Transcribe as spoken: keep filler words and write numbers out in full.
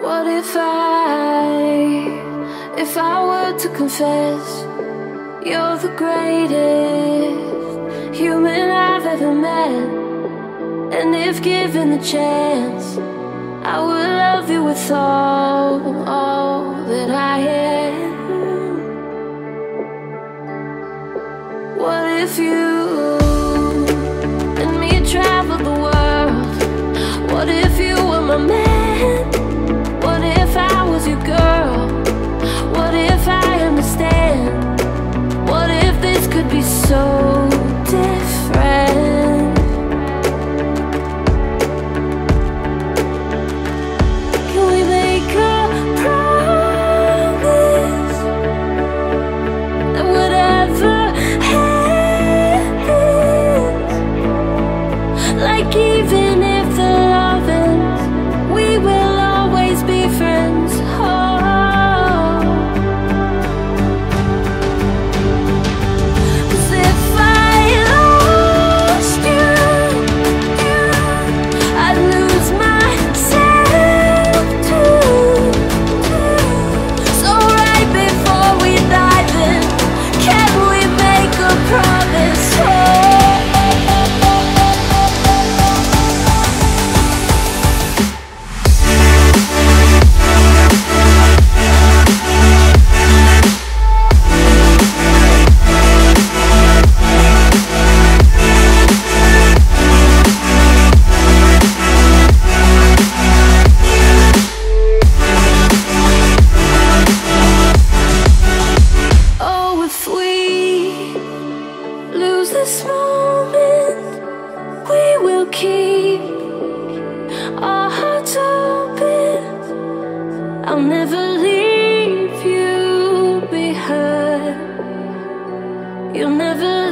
What if I, if I were to confess, you're the greatest human I've ever met? And if given the chance, I would love you with all, all that I am. What if you and me traveled the world? What if you were my man? What if I was your girl? What if I understand? What if this could be so different? Can we make a promise that whatever happens, like even if the love ends, we will always be friends? Oh, 'cause if I lost you, I'd lose myself too. So right before we dive in, can we make a promise? Oh, oh, if we lose this moment, we will keep our hearts open. I'll never leave you behind. You'll never